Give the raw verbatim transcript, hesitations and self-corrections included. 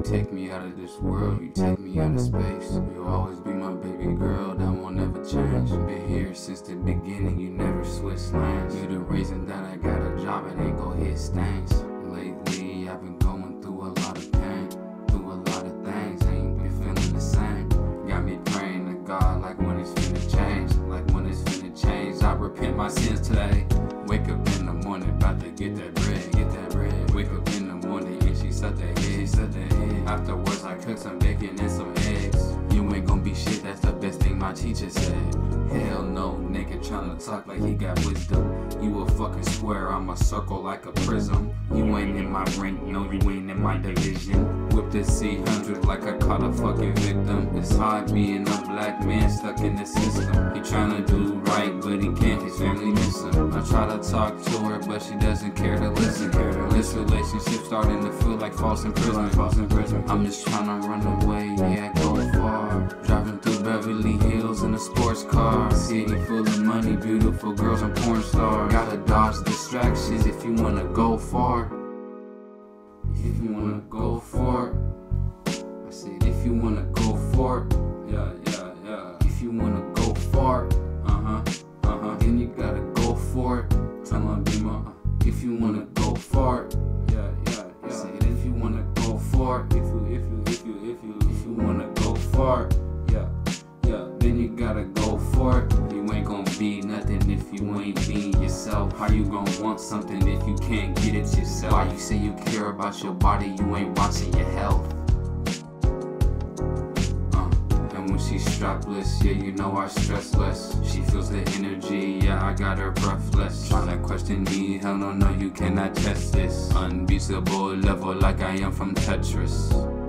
take me out of this world, you take me out of space. You'll always be my baby girl, that won't never change. Been here since the beginning, you never switch lanes. You the reason that I got a job and ain't go hit stains. Lately I've been going through a lot of pain, through a lot of things, ain't been feeling the same. Got me praying to God like when it's finna change, like when it's finna change. I repent my sins today. Wake up in the morning, about to get that bread, get that bread. Wake up in the morning and she sucked that head, she sucked that head. Afterwards I cooked some bacon and some eggs. You ain't gonna be shit, that's the best thing my teacher said. Hell no, nigga tryna talk like he got wisdom. You a fucking square, I'm a circle like a prism. You ain't in my rank, no you ain't in my division. Whip the C one hundred like I caught a fucking victim. It's hard being a black man stuck in the system. He tryna do right, but he can't, his family miss him. I try to talk to her, but she doesn't care to listen. This relationship starting to feel like false imprisonment. I'm just tryna run away, yeah, go far. Driving through Beverly Hills in a sports car. City full of money, beautiful girls and porn stars. Gotta dodge distractions if you wanna go far. If you wanna go for it, I said if you wanna go for it, yeah, yeah, yeah. If you wanna go far, uh-huh, uh-huh, then you gotta go for it. Tell them be my, uh, if you wanna go far, yeah, yeah, yeah. I said if you wanna go far, if you, if you, if you, if you, if you wanna go far, yeah, yeah, then you gotta go for it. You ain't gonna be nothing if you ain't being yourself. How you gonna want something if you can't get it yourself? Why you say you care about your body, you ain't watching your health? Uh, and when she's strapless, yeah, you know I stress less. She feels the energy, yeah, I got her breathless. Tryna question me, hell no, no, you cannot test this. Unbeatable level like I am from Tetris.